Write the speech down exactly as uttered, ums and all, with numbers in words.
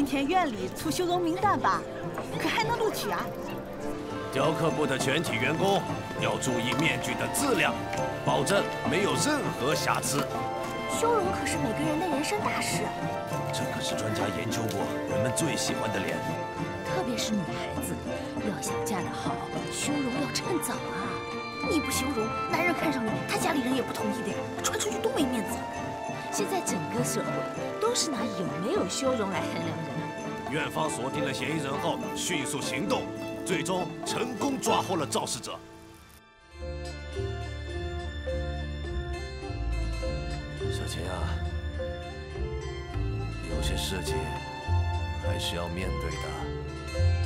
天院里出修容名单吧，可还能录取啊？ 雕刻部的全体员工要注意面具的质量，保证没有任何瑕疵。 修容可是每个人的人生大事， 这可是专家研究过人们最喜欢的脸， 特别是女孩子，要想嫁得好，修容要趁早啊！ 你不修容，男人看上你，他家里人也不同意的呀，传出去多没面子。 现在整个社会都是拿有没有修容来衡量人。 院方锁定了嫌疑人后，迅速行动，最终成功抓获了肇事者。小琴啊，有些事情还是要面对的。